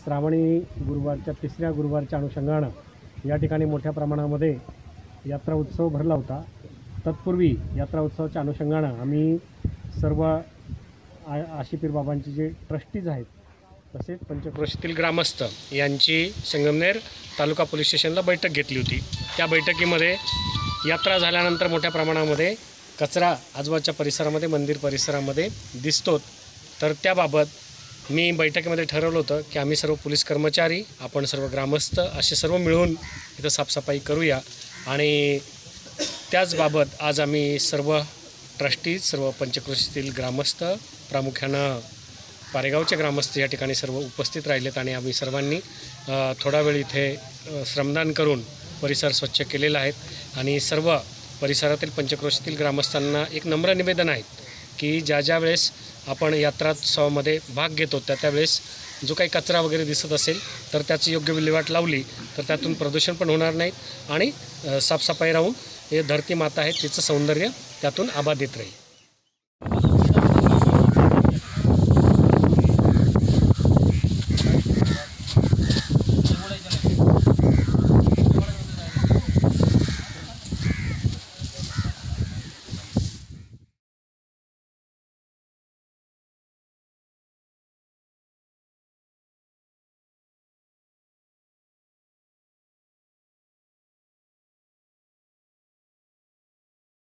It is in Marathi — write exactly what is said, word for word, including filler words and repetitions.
श्रावणी गुरुवारच्या तिसऱ्या गुरुवारच्या अनुषंगानं या ठिकाणी मोठ्या प्रमाणामध्ये यात्रा उत्सव भरला होता। तत्पूर्वी यात्रा उत्सवाच्या अनुषंगानं आम्ही सर्व आ आशिपीर बाबांचे जे ट्रस्टीज आहेत तसेच पंचक्रोशीतील ग्रामस्थ यांची संगमनेर तालुका पोलीस स्टेशनला बैठक घेतली होती। त्या बैठकीमध्ये यात्रा झाल्यानंतर मोठ्या प्रमाणामध्ये कचरा आजूबाजूच्या परिसरामध्ये मंदिर परिसरामध्ये दिसतो, तर त्याबाबत मी बैठकीमध्ये ठरवलं होतं की आम्ही सर्व पोलीस कर्मचारी, आपण सर्व ग्रामस्थ असे सर्व मिळून इथं साफसफाई करूया। आणि त्याचबाबत आज आम्ही सर्व ट्रस्टीज, सर्व पंचक्रोशीतील ग्रामस्थ, प्रामुख्यानं पारेगावचे ग्रामस्थ या ठिकाणी सर्व उपस्थित राहिलेत आणि आम्ही सर्वांनी थोडा वेळ इथे श्रमदान करून परिसर स्वच्छ केलेला आहे। आणि सर्व परिसरातील पंचक्रोशीतील ग्रामस्थांना एक नम्र निवेदन आहे की ज्या ज्या वेळेस आपण यात्रोत्सवामध्ये भाग घेतो त्या त्यावेळेस जो काही कचरा वगैरे दिसत असेल तर त्याची योग्य विल्हेवाट लावली तर त्यातून प्रदूषण पण होणार नाही आणि साफसफाई राहून हे धरती माता आहे तिचं सौंदर्य त्यातून अबाधित राहील।